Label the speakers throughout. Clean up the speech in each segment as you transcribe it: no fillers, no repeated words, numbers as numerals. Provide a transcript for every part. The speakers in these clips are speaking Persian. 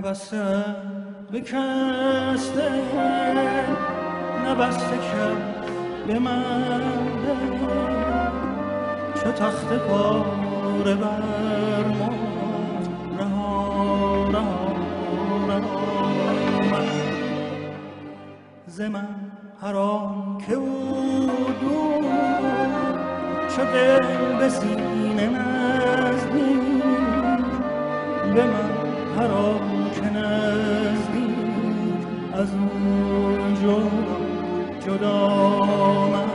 Speaker 1: نبسته بکسته نبسته کرد به من چه تخت پاره بر ما رها رها رها من ز من هر آن که او دور چو دل به سینه نزدیک به من هر آن که نزدیک از اون جدا من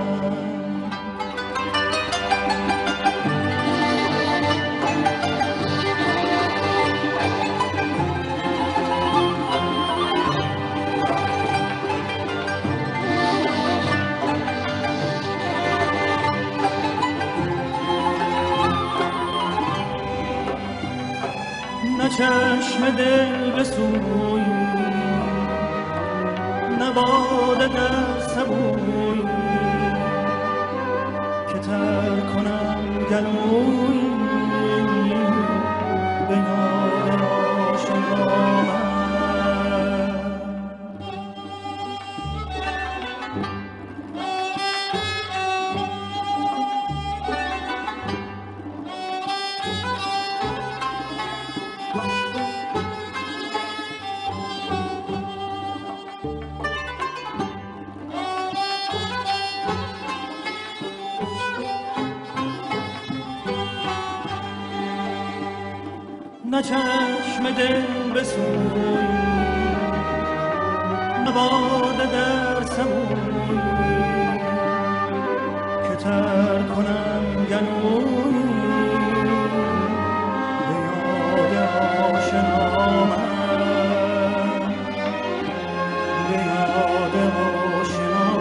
Speaker 1: نه چشم دل به سوی نه باده در سبوی که تر کنم گلوی به یاد آشنا من نه چشم دل به سوی نه باده در سموی که تر کنم گلوی به یاد آشنا من به یاد آشنا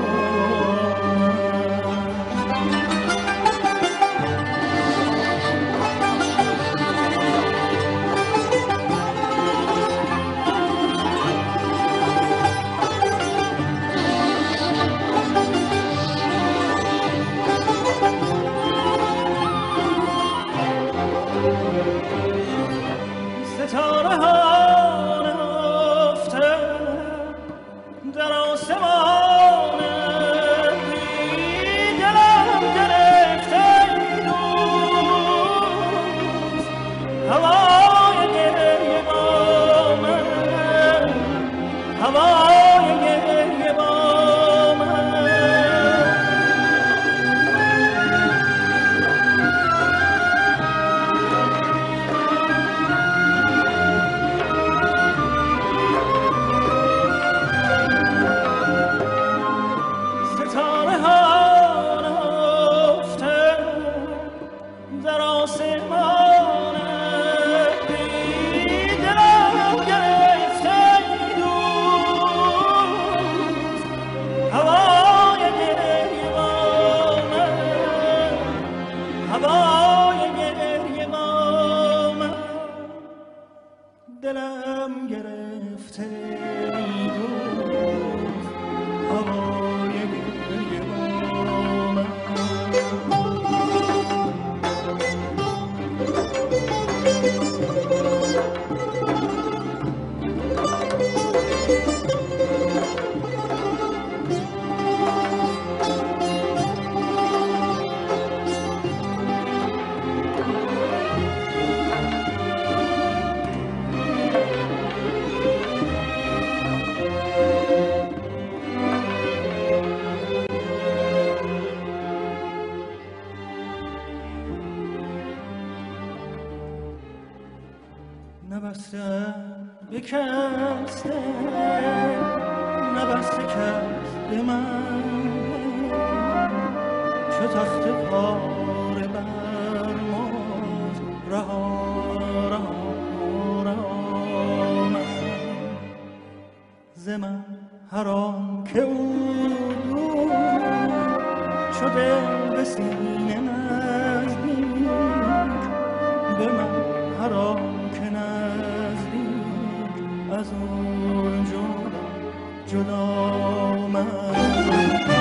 Speaker 1: ستاره ها نهفته در آسمان بی دلم گرفته دوست هوای گریه با من هوای گریه با من دلم گرفته ای دوست هوای گریه با من نبسته بکسته نبسته کرد به من چو تخت پاره بر ماست رها رها رها من ز من هر آن که او دور چو دل به سینه نزدیک به من هر آن از اون جدا من